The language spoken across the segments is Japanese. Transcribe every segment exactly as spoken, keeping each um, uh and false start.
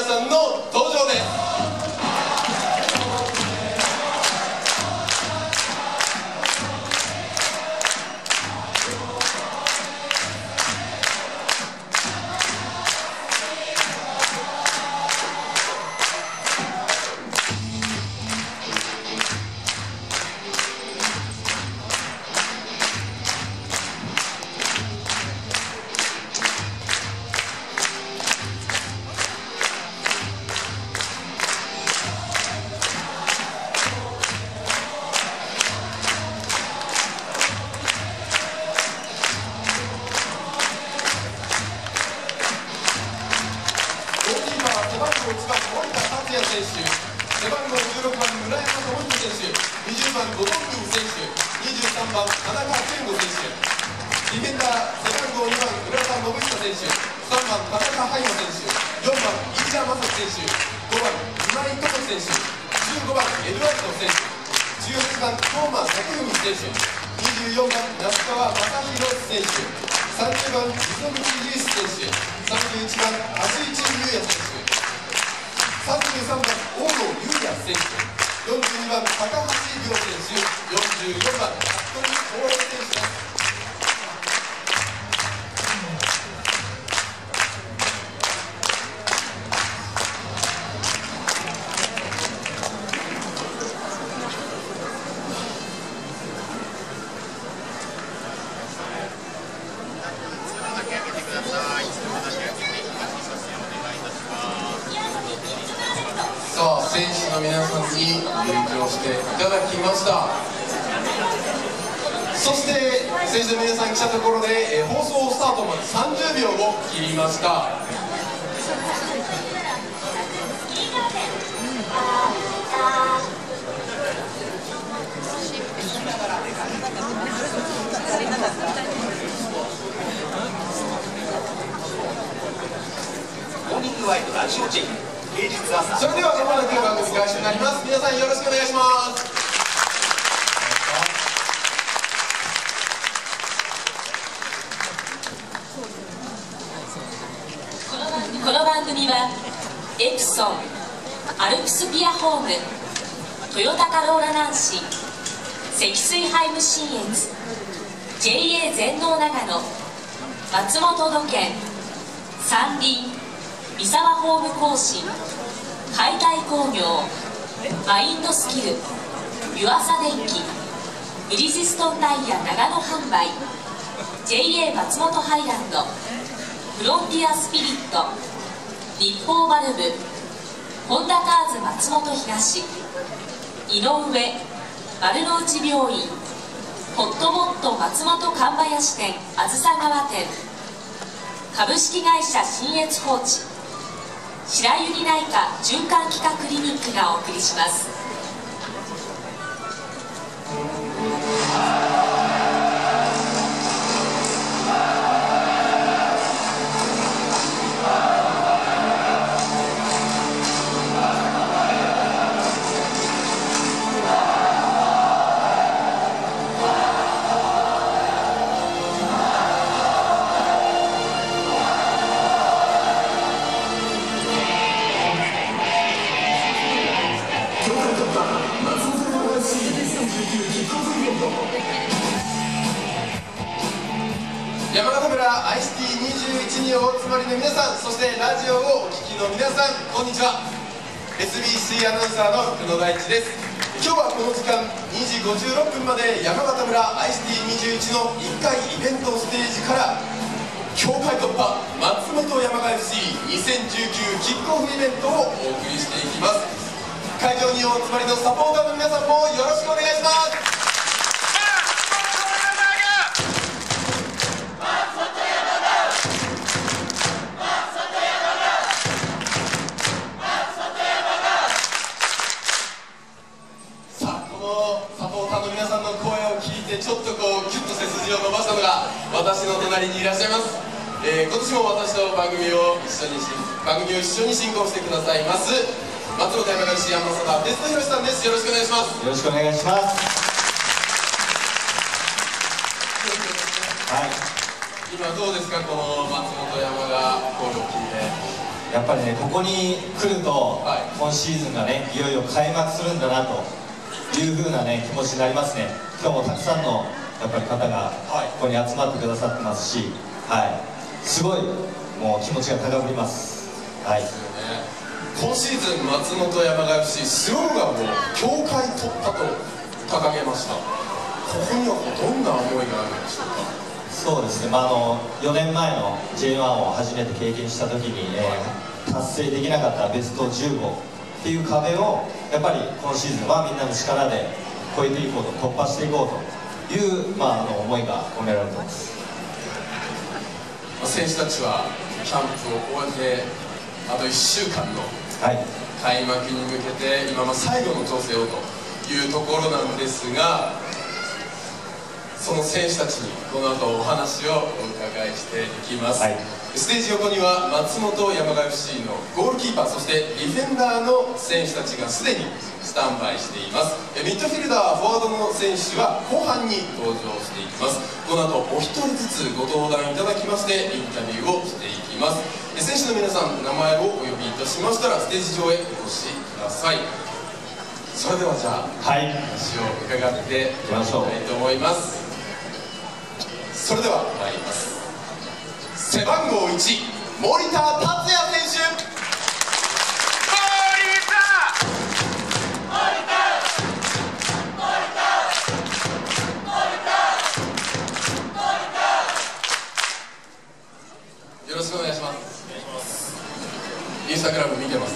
さんの登場です。いちばん森田達也選手、背番号じゅうろくばん村山智弘選手、にじゅうばん後藤金選手、にじゅうさんばん田中健吾選手、ディフェンダー背番号にばん浦田信久選手、さんばん田中海馬選手、よんばん飯田正樹選手、ごばん今井智樹選手、じゅうごばんエドワルド選手、じゅうはちばん東間拓文選手、にじゅうよんばん那須川正宏選手、さんじゅうばん溝口祐志選手、さんじゅういちばん橋内優也選手、さんじゅうさんばん大野優也選手、よんじゅうにばん高橋亮選手、よんじゅうよんばん服部光平選手です。さあ、選手の皆さんに入場していただきました。そして選手の皆さん来たところで、えー、放送スタートまでさんじゅうびょうを切りました。 モーニングワイドラジオチェック。 それではまもなく番組開始になります。皆さんよろしくお願いします。 この番組はエプソン、アルプスピアホーム、トヨタカローラナンシー、積水ハイム信越、 ジェイエー 全農長野、松本土建、三輪、三沢ホーム更新、解体工業、マインドスキル、湯浅電機、ブリヂストンタイヤ長野販売、 ジェイエー 松本ハイランド、フロンティアスピリット、日報バルブ、ホンダカーズ松本東、井上、丸の内病院、ホットモット松本神林店あずさ川店、株式会社信越放置、白百合内科循環器科クリニックがお送りします。 山形村アイシティにじゅういちにお集まりの皆さん、そしてラジオをお聞きの皆さん、こんにちは。 エスビーシー アナウンサーの久野大地です。今日はこの時間にじごじゅうろっぷんまで山形村アイシティにじゅういちのいっかいイベントステージから境界突破松本山雅 エフシーにせんじゅうきゅう キックオフイベントをお送りしていきます。会場にお集まりのサポーターの皆さんもよろしくお願いします。ちょっとこうキュッと背筋を伸ばしたのが私の隣にいらっしゃいます。えー、今年も私と番組を一緒にし番組を一緒に進行してくださいます松本山雅 エフシー アンバサダー別野博さんです。よろしくお願いします。 よろしくお願いします。 はい、今どうですか、この松本山が声を聞いて。 やっぱりね、ここに来ると、 はい、 今シーズンがね、いよいよ開幕するんだなという風なね、気持ちになりますね。今日もたくさんのやっぱり方がここに集まってくださってますし、はい、すごいもう気持ちが高ぶります。はい。 今シーズン松本山雅 エフシー スローガンを協会突破と掲げました。ここにはどんな思いがあるんでしょうか。 そうですね、まあ、あのよねんまえの ジェイワン を初めて経験した時に、えー、達成できなかったベストじゅうごっていう壁をやっぱり今シーズンはみんなの力で超えていこうと、突破していこうという、まあ、あの思いが込められています。 選手たちはキャンプを終えてあといっしゅうかんの開幕に向けて今ま最後の調整をというところなんですが、その選手たちにこの後お話をお伺いしていきます。はい、ステージ横には松本山雅 エフシー のゴールキーパー、そしてディフェンダーの選手たちがすでにスタンバイしています。ミッドフィルダー、フォワードの選手は後半に登場していきます。この後お一人ずつご登壇いただきましてインタビューをしていきます。選手の皆さん、名前をお呼びいたしましたらステージ上へお越しください。それではじゃあ、はい、話を伺っていきたいと思います。それでは参ります。背番号いち、森田達也選手。よろしくお願いします。インスタグラム見てます。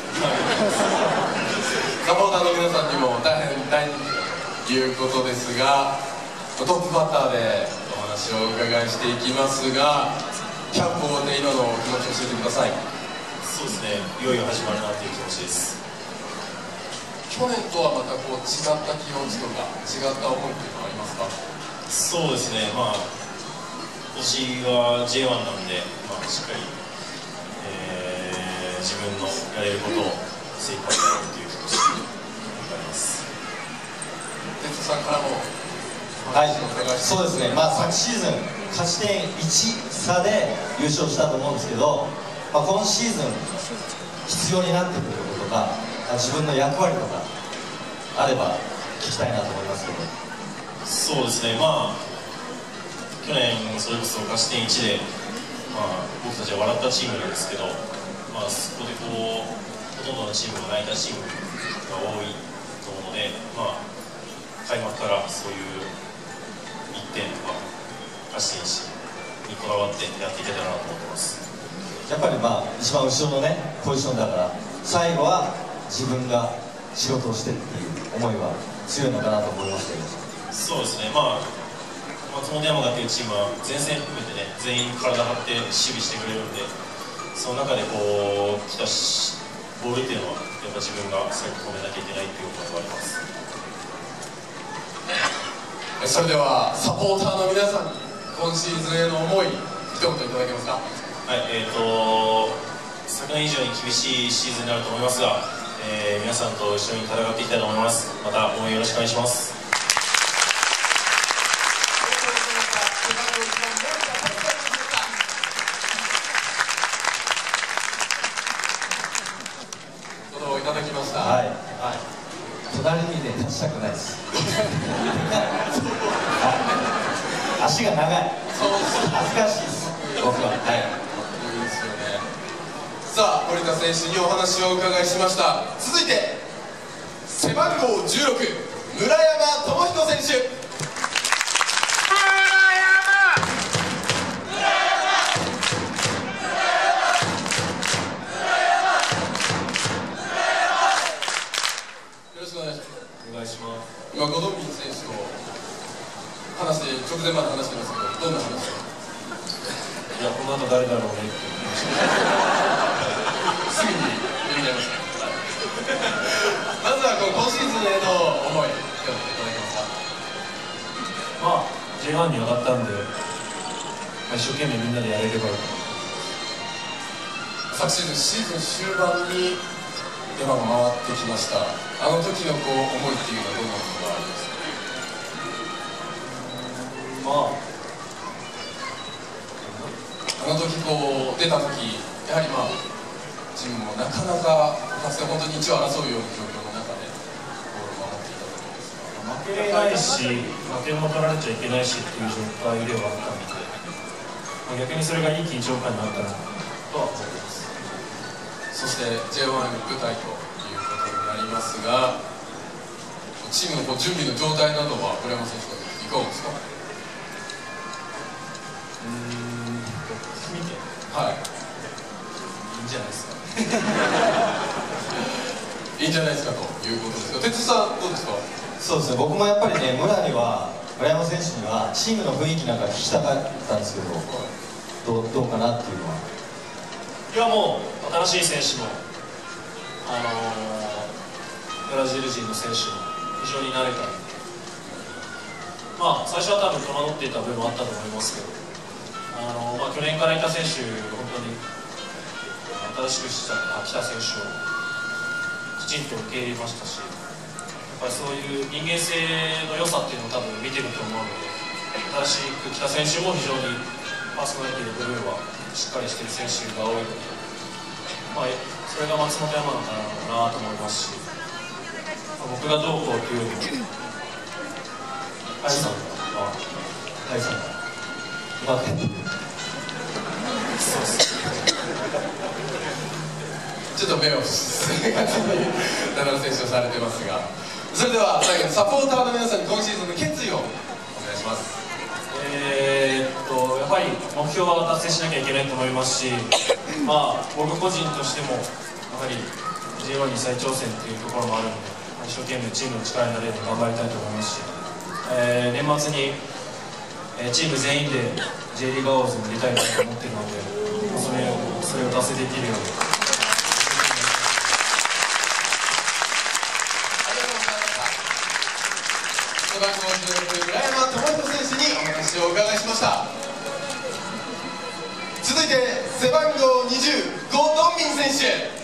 サポーターの皆さんにも大変大人気ということですが、トップバッターでお話をお伺いしていきますが、キャンプを終えて今のお気持ちを教えてください。 そうですね、いよいよ始まるなという気持ちです。 去年とはまたこう違った気持ちとか違った思いっていうのはありますか？ そうですね、まあ今年は ジェイワン なんで、まあ、しっかり、えー、自分のやれることを精一杯やるという気持ちで頑張ります。 哲人さんからも、 はい、そうですね、まあ、昨シーズン勝ち点いち差で優勝したと思うんですけど、まあ、今シーズン必要になってくることとか、自分の役割とかあれば聞きたいなと思いますけど。 そうですね、まあ去年それこそ勝ち点いちで、まあ、僕たちは笑ったチームなんですけど、まあ、そこでこうほとんどのチームが泣いたチームが多いと思うので、まあ、開幕からそういういってんとか勝ち点いちにこだわってやっていけたらなと思ってます。 やっぱりまあ一番後ろのねポジションだから最後は自分が仕事をしてっていう思いは強いのかなと思いますけど。 そうですね、まあ松本山雅というチームは前線含めてね全員体張って守備してくれるんで、その中でこう来たボールっていうのはやっぱ自分が最後止めなきゃいけないっていうことがあります。 それではサポーターの皆さんに今シーズンへの思い一言いただけますか？ はい、えーと昨年以上に厳しいシーズンになると思いますが、えー、皆さんと一緒に戦っていきたいと思います。また応援よろしくお願いします。 いただきました。 はい、はい、隣にね立ちたくないです。足が長い。恥ずかしいです。僕は。はい。 いいですよね。さあ、森田選手にお話をお伺いしました。続いて背番号じゅうろく、村山智彦選手。今ゴドンビン選手と話して直前まで話してますけど、どんな話を？ いや、この後誰だろうねってすぐに言いちゃいました。まずはこの今シーズンへの思い、聞かせていただけますか？ まあ ジェイワン に上がったんで、まあ、一生懸命みんなでやれればいい。 昨シーズンシーズン終盤に出番が回ってきました。あの時のこう思いっていうのはどんなことがありますか？ まああの時こう出た時、やはりまあチームもなかなかかつて本当に一を争うような状況の中でゴールを守っていたと思うんですが、 負けれないし、負けも取られちゃいけないしっていう状態ではあったので、まあ、逆にそれがいい緊張感になったなとは思っています。 そして ジェイワン の舞台ということになりますが、チームの準備の状態などは村山選手はいかがですか？ うーん、見てはい、 いいんじゃないですか。 いいんじゃないですかということですが、哲さんどうですか？ そうですね、僕もやっぱりね、村には村山選手にはチームの雰囲気なんか聞きたかったんですけど、どうどうかなっていうのは。 いや、もう新しい選手も、あのー、ブラジル人の選手も非常に慣れたので、まあ最初は多分戸惑っていた部分もあったと思いますけど、あのーまあ、去年からいた選手、本当に新しくした来た選手をきちんと受け入れましたし、やっぱりそういう人間性の良さっていうのを多分見てると思うので、新しく来た選手も非常にパーソナリティの部分はしっかりしている選手が多いので、まあ、それが松本山なのかなと思いますし、まあ、僕がどうこうというよりも、林さんが、 林さんがうまくやってる。 そうですね。 ちょっと目をする感じに奈良選手をされてますが、それでは最後にサポーターの皆さんに今シーズンの決意をお願いします。 えー、っとやはり目標は達成しなきゃいけないと思いますし、まあ、僕個人としてもやはり ジェイワン に再挑戦というところもあるので、一生懸命チームの力になれるように頑張りたいと思いますし、えー、年末に、えー、チーム全員で J リーグアワーズに出たいなと思っているので、それをそれを達成できるように。 背番号じゅうろく、村山智弘選手にお話をお伺いしました。続いて背番号にじゅう、ゴ・ドンミン選手。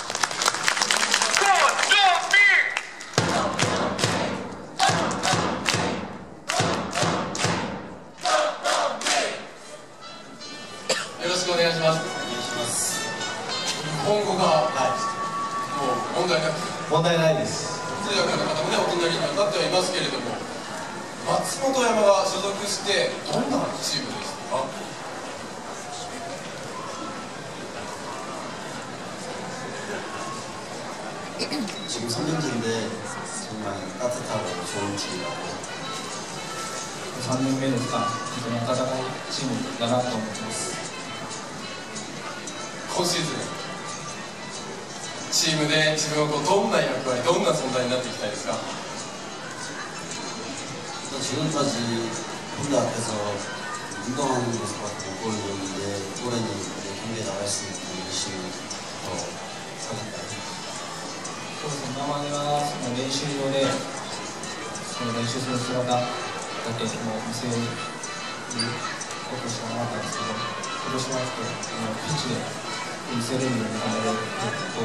よろしくお願いします。 お願いします。 日本語が、 はもう問題なく、 い、問題ないです。 通訳の方もね、お隣にはなってはいますけれども、松本山が所属してどんなチームですか？ 지금 삼 년째인데 정말 따뜻하고 좋은 팀이라고. さんねんめですが、本当に温かいチームだなと思ってます。 今シーズンチームで自分はこうどんな役割、どんな存在になっていきたいですか？ 지금까지 팬들 앞에서 운동하는 모습밖에 못 보여줬는데 올해는 이제 경기에 나갈 수 있게 열심히 더 하겠다. そうですね、今まではその練習場でその練習する姿だけも見せることしかなかったんですけど、今年はピッチで見せれるように頑張れると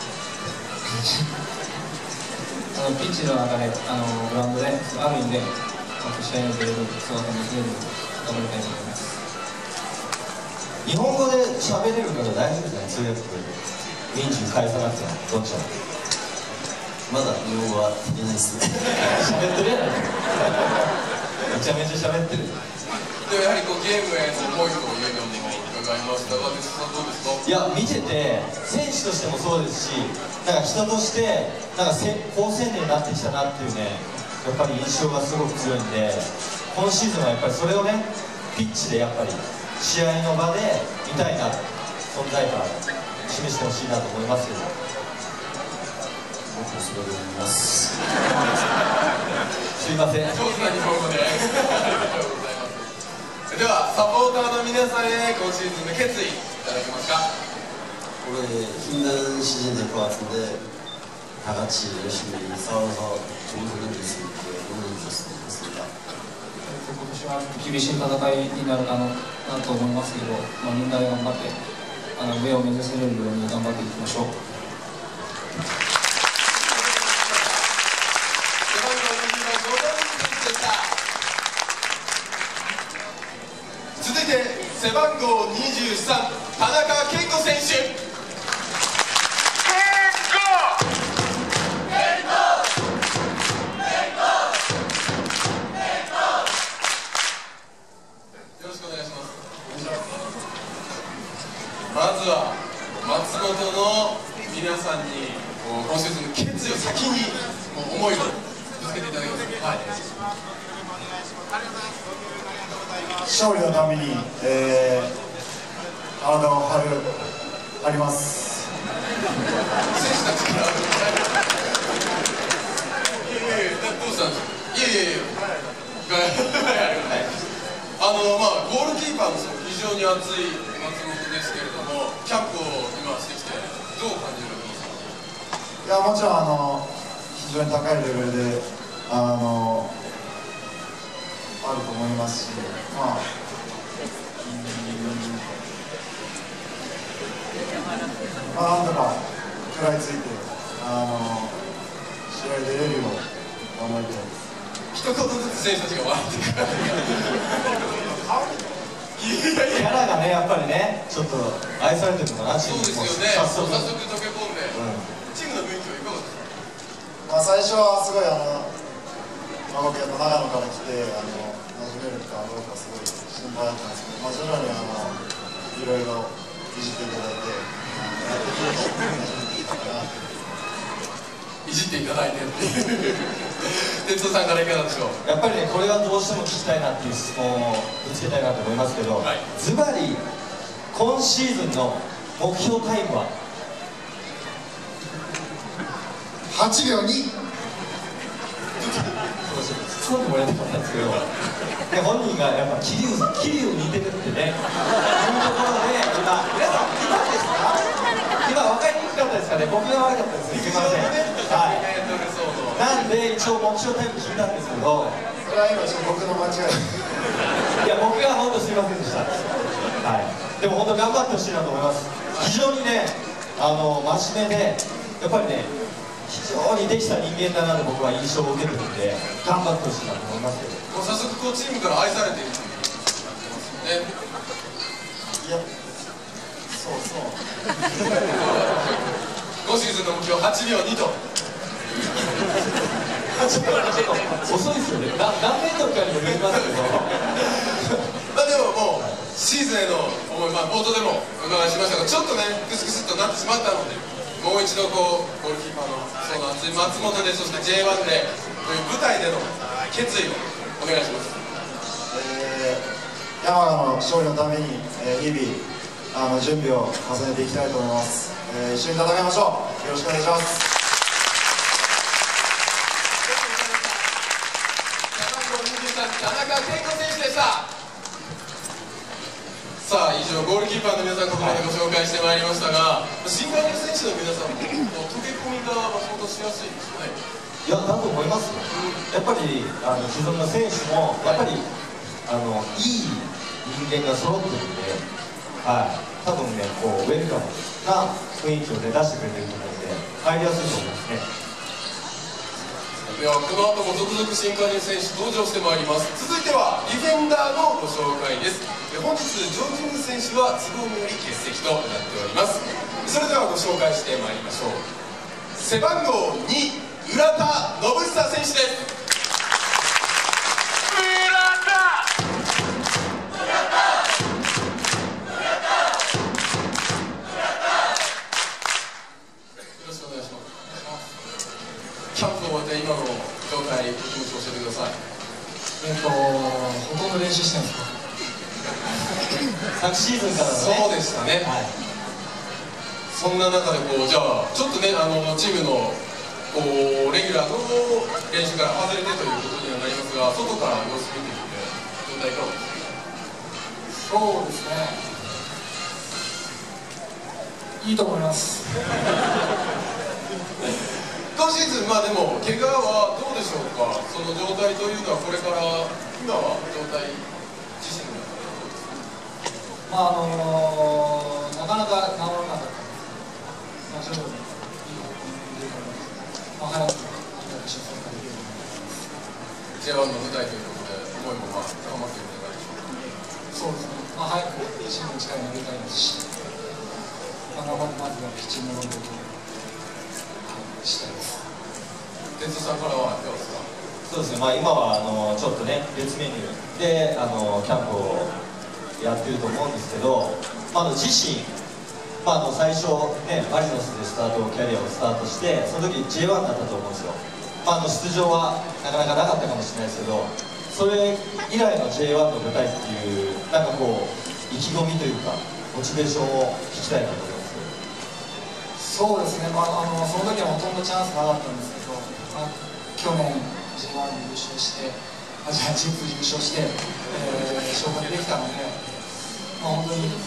あのピッチの中であのグラウンドである意味で試合に出れる姿を見せれるように頑張りたいと思います。 日本語で喋れるから大丈夫じゃない？通訳人数返さなくてもどっちもまだ日本語はできないですね。 喋ってるやないめちゃめちゃ喋ってる。 でもやはりこうゲームへの思いというのも伺いますが、哲さんどうですか？ いや、見てて選手としてもそうですし、なんか人としてなんかせ高青年になってきたなっていうね、やっぱり印象がすごく強いんで、今シーズンはやっぱりそれをね、ピッチでやっぱり試合の場で見たいな、存在感示してほしいなと思いますけど。 僕もそれで思います。 すいません。 上手な日本語でありがとうございます。ではサポーターの皆さんへ今シーズンの決意いただけますか？ 올해 힘든 시즌 될 것 같은데 다 같이 열심히 싸워서 좋은 경기 될 수 있게 응원해 주셨으면 좋겠습니다. 今年は厳しい戦いになるかなと思いますけど、まあ、みんなで頑張ってあの上を目指せるように頑張っていきましょう。 続いて背番号にじゅうさん、田中健吾選手。 皆さんにこう今シーズンの決意を先にもう思いをぶつけていただきます。はい、 勝利のために、えー、体を張る張ります。 選手たちからいやいやいやどうしたんですか。いやいやいやあのまあゴールキーパーのその非常に熱い松本ですけれども、キャンプを今してきてどう感じるんですか。 いやもちろんあの非常に高いレベルであのあると思いますし、まあまあなんとか食らいついてあの試合で出れるよう頑張りたいです。 一言ずつ選手たちが笑ってくるキャラがね、やっぱりね、ちょっと愛されてるのかな、チームも。 そうですよね、早速早速溶け込んで、うん、チームの雰囲気はいかがですか。 まあ最初はすごいあの、まあ、僕やっぱ長野から来てあの馴染めるかどうかすごい心配だったんですけど、まあ、徐々にあのいろいろいじっていただいていじっていただいてっていう哲夫さんからいかがでしょう。 やっぱりね、これはどうしても聞きたいなっていう質問をぶつけたいなと思いますけど、ズバリ今シーズンの目標タイムははちびょうに。 そうでもやりたかったんですけど、で本人がやっぱ桐生桐生似てるってねいうところで、今皆さん今ですか、今分かりにくかったですかね。僕が悪かったです。すみません。はい、なんで一応目標タイム聞いたんですけど、 それは今ちょっと僕の間違いです。 いや僕が本当すみませんでした。はい、でも本当頑張ってほしいなと思います。非常にね、あの真面目でやっぱりね、非常にできた人間だなと僕は印象を受けてるんで、頑張ってほしいなと思いますけど。 もう早速こうチームから愛されているというね。 いや、そうそう。 今シーズンの目標はちびょうにと。 はちびょうにちょっと遅いですよね。な何メートルかにもよりますけど。 まあでももうシーズンへの思い、まあ冒頭でもお伺いしましたが、ちょっとねクスクスっとなってしまったので、もう一度こうゴールキーパーのその熱い松本で、そして ジェイワン でという舞台での決意をお願いします。 えー、山形の勝利のために、えー、日々あの準備を重ねていきたいと思います。えー、一緒に戦いましょう。よろしくお願いします。 背番号にじゅうさん、田中健吾選手でした。さあ以上ゴールキーパーの皆さん、ここまでご紹介してまいりましたが、新外国選手の皆さんも溶け込みが松本しやすいですよね。 いや、だと思いますよ。やっぱりあの既存の選手もやっぱり、あのいい人間が揃ってるんで、はい、多分ね、こうウェルカムな雰囲気を、ね、出してくれてると思うんで、入りやすいと思いますね。 ではこの後も続々新加入選手登場してまいります。続いてはディフェンダーのご紹介です。本日ジョージング選手は都合により欠席となっております。それではご紹介してまいりましょう。背番号に浦田信久選手です。キャンプを終えて今の状態、お気持ちを教えてください。 えっと、ほとんど練習してるんですか。 昨シーズンからのね。 そうでしたね。 はい、 そんな中でこう、じゃあちょっとね、あのチームのこうレギュラーの練習から外れてということにはなりますが、外から様子見てみて状態いかがですか。 そうですね。いいと思います。 今シーズン、まあでも怪我はどうでしょうか。その状態というのはこれから今は状態自身のまああのー、なかなか治らなかったんですけど、まあ徐々にいい方向に出ると思います。まあ早く出産ができると思います。 ジェイワン の舞台ということで思いもまあ高まっているんじゃないでしょうか。 そうですね。まあ早くチームの力になりたいですし、まあ頑張ってまずはピッチングのことをしたいです。 哲夫さんからはいかがですか。 そうですね、まあ、今はあのちょっとね、別メニューであのキャンプをやってると思うんですけど、まあ、あの自身、 まあ、あの最初、ね、マリノスでスタートキャリアをスタートしてその時 ジェイワン だったと思うんですよ、まあ、あの出場はなかなかなかったかもしれないですけどそれ以来の ジェイワン の舞台っていうなんかこう意気込みというかモチベーションを聞きたいなと思いますそうですね、まあ、あのその時はほとんどチャンスなかったんですけど、まあ、去年 ジェイワン で優勝してアジアチーム優勝して、えー、昇格できたので、まあ、本当に、え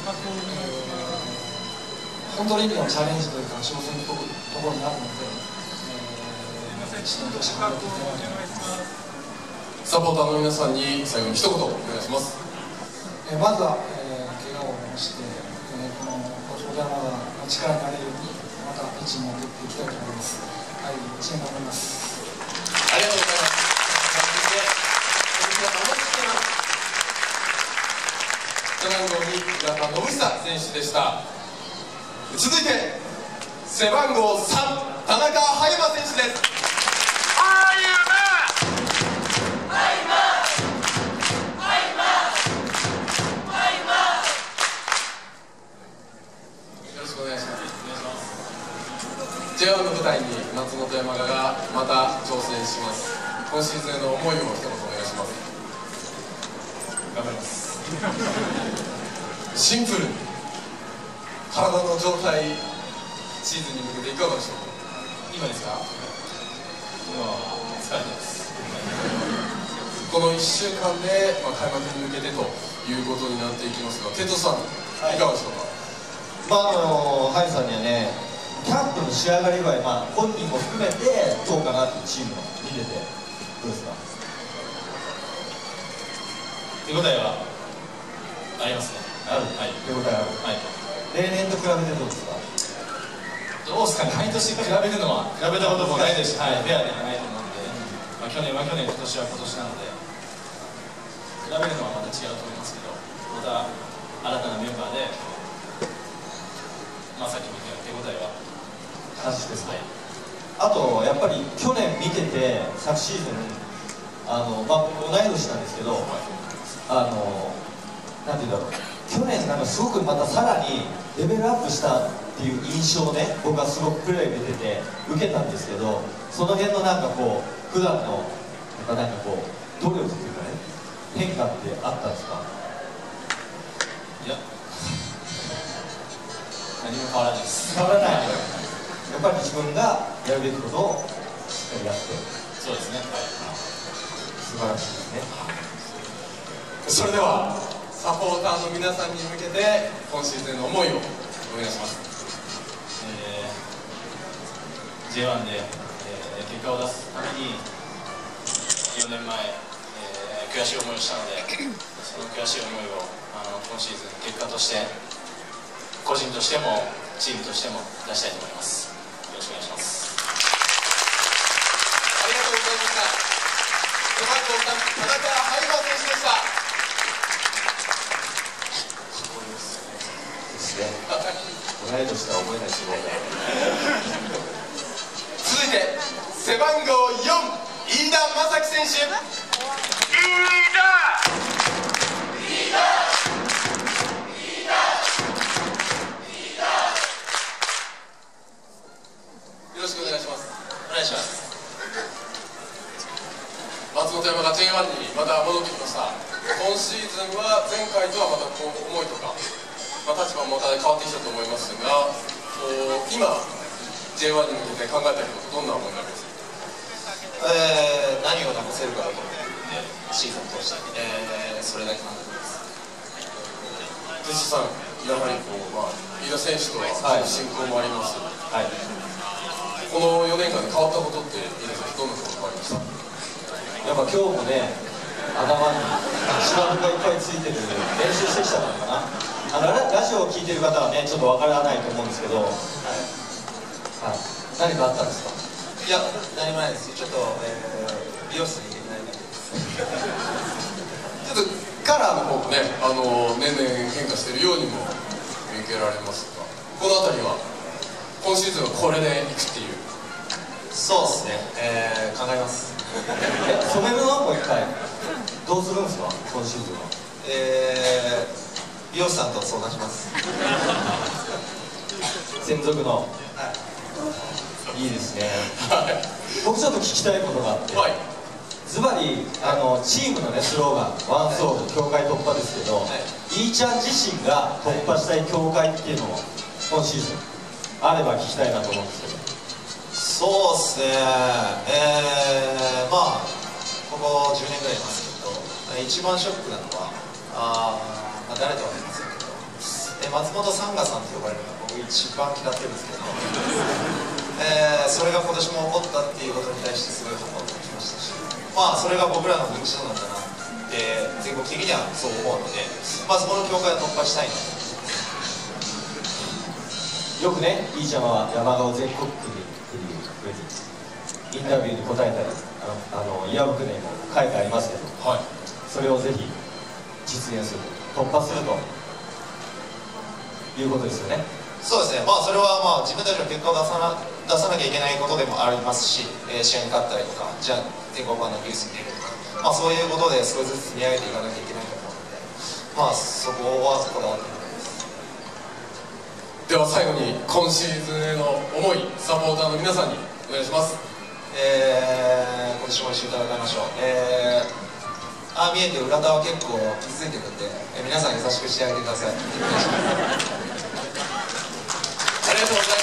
ー、本当の意味のチャレンジというか挑戦のところになるので、えー、一年として頑張っていきたいなと思います。 サポーターの皆さんに最後に一言お願いします。 えー、まずは、えー、怪我を治して、えー、この小山が力になれるようにまた一年を持っていきたいと思います。はい、一年頑張ります。 ありがとうございます。背番号に村田信久選手でした。続いて背番号さん田中葉山選手です。よろしくお願いします。 ジェイワン の舞台に松本山雅がまた挑戦します。今シーズンへの思いを一言お願いします。 頑張ります。 シンプルに体の状態シーズンに向けていかがでしょうか。 今ですか？今は疲れてます。 このいっしゅうかんで、まあ、開幕に向けてということになっていきますが、テトさん、いかがでしょうか。 まああのハイさんにはねキャンプの仕上がり具合、まあ、本人も含めてどうかなっていうチームを見ててどうですか。 手応えはありますね。 ある、 はい、 手応えある、 はい、 例年と比べてどうですか。 どうですかね、毎年比べるのは比べたこともないですし、はい、フェアではないと思うので、まあ、去年は去年、今年は今年なので、比べるのはまた違うと思いますけど、また新たなメンバーで、まあ、さっき見たように手応えは感じですね。あとやっぱり去年見てて昨シーズンあの、まあ、同い年なんですけど、あのなんていうんだろう、去年なんかすごくまたさらにレベルアップしたっていう印象をね僕はすごくプレー見てて受けたんですけど、その辺のなんかこう普段のなんかこう努力っていうかね変化ってあったんですか。 いや何も変わらないです。 変わらない。やっぱり自分がやるべきことをしっかりやって。 そうですね、はい、 素晴らしいですね。 それではサポーターの皆さんに向けて今シーズンの思いをお願いします。 えー、ジェイワン で、えー、結果を出すためによねんまえ、えー、悔しい思いをしたので、その悔しい思いをあの今シーズン結果として個人としてもチームとしても出したいと思います。よろしくお願いします。 ありがとうございました。背番号さん田中葉山選手でした。 ですね。同い年とは思えないすごい。 続いて背番号よん飯田正樹選手。よろしくお願いします。 お願いします。 松本山が ジェイワン にまた戻ってきました。今シーズンは前回とはまたこう思いとか、まあ、立場もまた変わってきたと思いますが、今 ジェイワン に向けて考えていることどんな思いがありますか。 えー、何を残せるかだと思ってシーズン通して、えー、それだけ考えてます。 哲司さん、やはりこう、まあ、飯田選手とは親交もあります、 はい、 このよねんかんで変わったことって飯田選手どんなことがありました。 やっぱ今日もね頭に芝生がいっぱいついてる練習してきたのかな。あの ラ, ラジオを聞いてる方はねちょっとわからないと思うんですけど、はいはい、何かあったんですか。 いや、何もないです。ちょっと、えー、美容室に行けてないだけです。 ちょっとカラーの方もね、あの年々変化しているようにも見受けられますが、この辺りは今シーズンはこれでいくっていう。 そうですね、えー、考えます。 染めるのもう一回どうするんですか今シーズンは。 えー、美容師さんと相談します。 専属の、いいですね。僕ちょっと聞きたいことがあって、 はい、 ズバリあのチームのねスローガン「ワンソウル境界突破」ですけど、はい、イーちゃん自身が突破したい境界っていうのを今シーズンあれば聞きたいなと思うんですけど。 そうですね、えー、まあここじゅうねんぐらいいますけど、一番ショックなのはあ、まあ、誰とは言いませんけど、え松本サンガさんと呼ばれるのが僕一番嫌ってるんですけど、えー、それが今年も起こったっていうことに対してすごい反発をしましたし、まあそれが僕らの認知度なんだなって全国的にはそう思うので、まあそこの境界を突破したいなと。 よくね、イーちゃんは山川全国区にっていうふうにインタビューに答えたり、あの岩袋にも書いてありますけど、はい、それをぜひ実現する、突破するということですよね。 そうですね、まあそれはまあ自分たちの結果を出さな出さなきゃいけないことでもありますし、えー、試合に勝ったりとか、じゃあ全国版のニュースに出るとか、まあそういうことで少しずつ積み上げていかなきゃいけないと思うので、まあそこはこだわっています。 では最後に今シーズンへの思い、サポーターの皆さんにお願いします。 えー、今年も一緒に戦いましょう。えー、ああ見えて浦田は結構傷ついてるんで、えー、皆さん優しくしてあげてください。 ありがとうございました。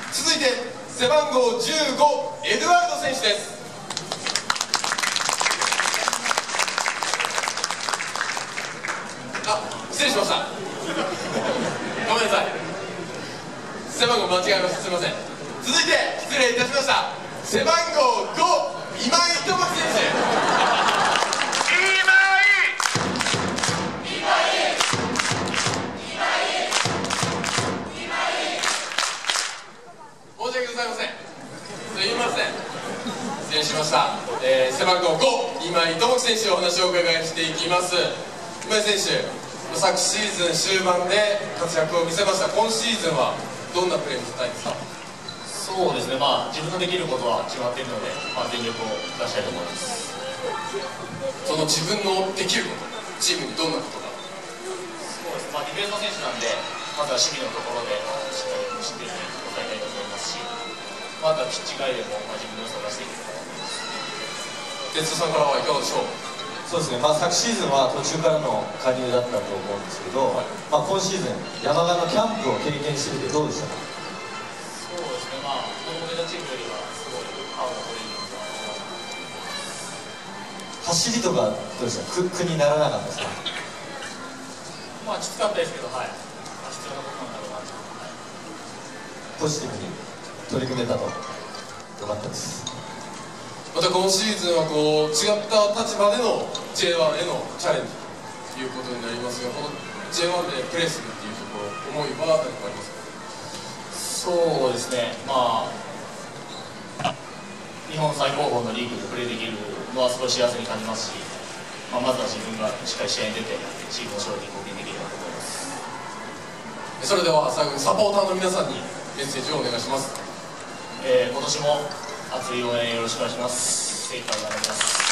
続いて背番号じゅうごエドワルド選手です。あ、失礼しました。ごめんなさい。背番号間違えました。すみません。続いて失礼いたしました。背番号ご今井智樹選手。申し訳ございません。すいません。失礼しました。えー、背番号ご今井智樹選手お話をお伺いしていきます。今井選手、昨シーズン終盤で活躍を見せました。今シーズンはどんなプレーを見せたいですか？ そうですね、まあ自分のできることは決まっているので、まあ、全力を出したいと思います。 その自分のできること、チームにどんなことが？ そうです、まあ、ディフェンスの選手なんで、まずは守備のところでしっかり無失点に抑えたいと思いますし、まあ、あとはピッチ外でも、まあ、自分の良さを出していけるかなと思います。 哲人さんからはいかがでしょう？ そうですね、まあ、昨シーズンは途中からの加入だったと思うんですけど、はい、まあ、今シーズン山川のキャンプを経験してみてどうでしたか？ そうですね、まあ子供出たチームよりはすごい青のトレーニングが走りとかどうでした？苦苦にならなかったですか？ まあきつかったですけど、はい、まあ、必要なことなんだろうなと、はい、 ポジティブに取り組めたと。よかったです。 また今シーズンはこう違った立場での ジェイワン へのチャレンジということになりますが、この ジェイワン でプレーするっていうところ、思いは何かありますか？ そうですね、まあ日本最高峰のリーグでプレーできるのはすごい幸せに感じますし、まあ、まずは自分がしっかり試合に出てチームの勝利に貢献できればと思います。 それでは最後にサポーターの皆さんにメッセージをお願いします。 えー、今年も熱い応援よろしくお願いします。精一杯頑張ります。